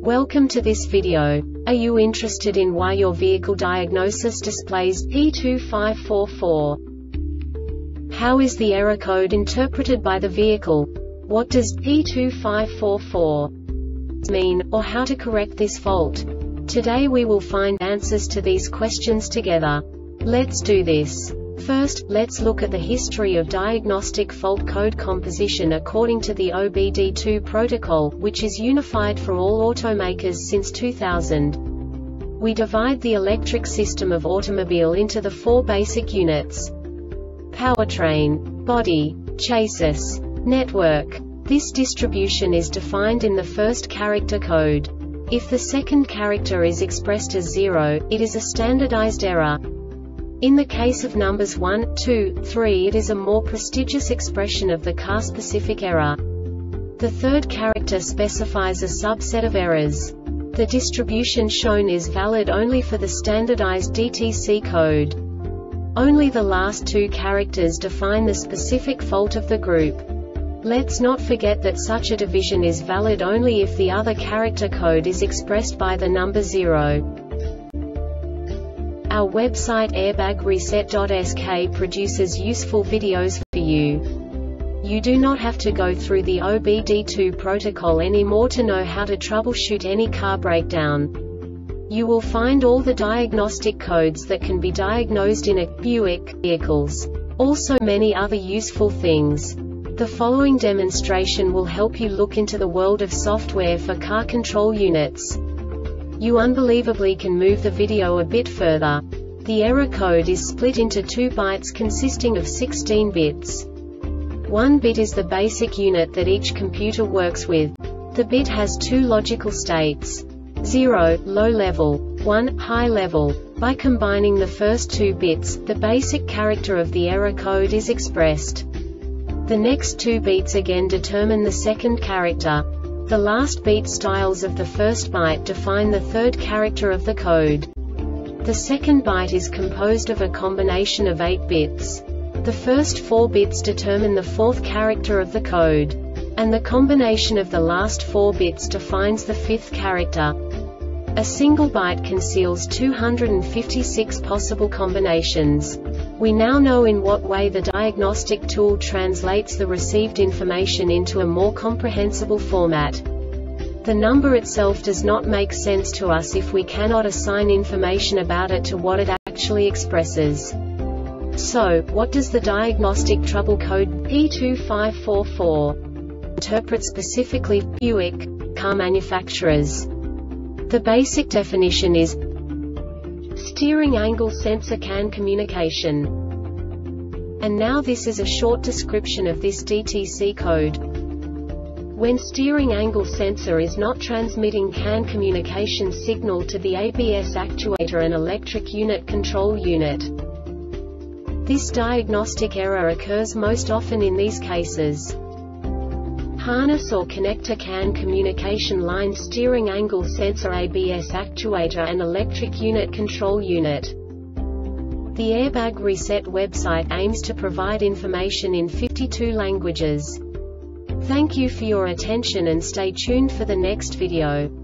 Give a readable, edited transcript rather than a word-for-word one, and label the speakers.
Speaker 1: Welcome to this video. Are you interested in why your vehicle diagnosis displays P2544? How is the error code interpreted by the vehicle? What does P2544 mean, or how to correct this fault? Today we will find answers to these questions together. Let's do this. First, let's look at the history of diagnostic fault code composition according to the OBD2 protocol, which is unified for all automakers since 2000. We divide the electric system of automobile into the four basic units: powertrain, body, chassis, network. This distribution is defined in the first character code. If the second character is expressed as 0, it is a standardized error. In the case of numbers 1, 2, 3, it is a more prestigious expression of the car-specific error. The third character specifies a subset of errors. The distribution shown is valid only for the standardized DTC code. Only the last two characters define the specific fault of the group. Let's not forget that such a division is valid only if the other character code is expressed by the number 0. Our website airbagreset.sk produces useful videos for you. You do not have to go through the OBD2 protocol anymore to know how to troubleshoot any car breakdown. You will find all the diagnostic codes that can be diagnosed in a Buick vehicles. Also many other useful things. The following demonstration will help you look into the world of software for car control units. You unbelievably can move the video a bit further. The error code is split into 2 bytes consisting of 16 bits. 1 bit is the basic unit that each computer works with. The bit has 2 logical states: 0, low level, 1, high level. By combining the first 2 bits, the basic character of the error code is expressed. The next 2 beats again determine the second character. The last beat styles of the first byte define the third character of the code. The second byte is composed of a combination of 8 bits. The first 4 bits determine the fourth character of the code. And the combination of the last 4 bits defines the fifth character. A single byte conceals 256 possible combinations. We now know in what way the diagnostic tool translates the received information into a more comprehensible format. The number itself does not make sense to us if we cannot assign information about it to what it actually expresses. So, what does the diagnostic trouble code P2544 interpret specifically for Buick car manufacturers? The basic definition is steering angle sensor CAN communication. And now this is a short description of this DTC code. When steering angle sensor is not transmitting CAN communication signal to the ABS actuator and electric unit control unit. This diagnostic error occurs most often in these cases: harness or connector CAN communication line, steering angle sensor, ABS actuator and electric unit control unit. The Airbag Reset website aims to provide information in 52 languages. Thank you for your attention and stay tuned for the next video.